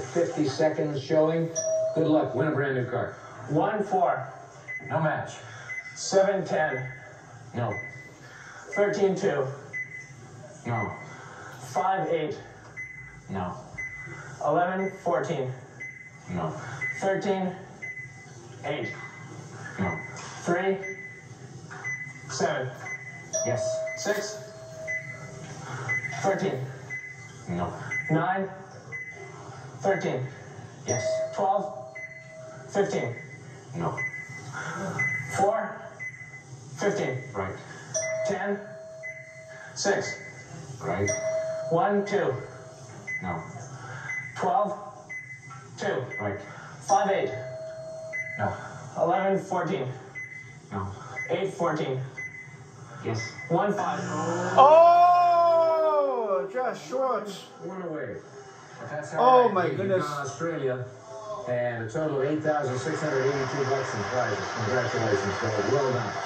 50 seconds showing. Good luck. Win a brand new car. 1-4. No match. 7-10. No. 13-2. No. 5-8. No. 11-14. No. 13-8. No. 3-7. Yes. 6-13. No. 9-13. Yes. 12-15. No. 4-15. Right. 10-6. Right. 1-2. No. 12-2. Right. 5-8. No. 11-14. No. 8-14. Yes. 1-5. Oh, just short. One away. That's Oh, my goodness. Australia. And a total of $8,682 in prizes. Congratulations, Bill. Well done.